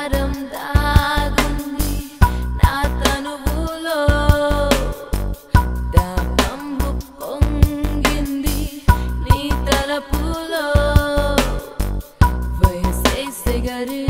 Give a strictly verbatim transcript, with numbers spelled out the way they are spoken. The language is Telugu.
బంగారం దాగుంది నా తనువులో దాహంబు పొంగింది నీ తలపులో వయసే సిగరెట్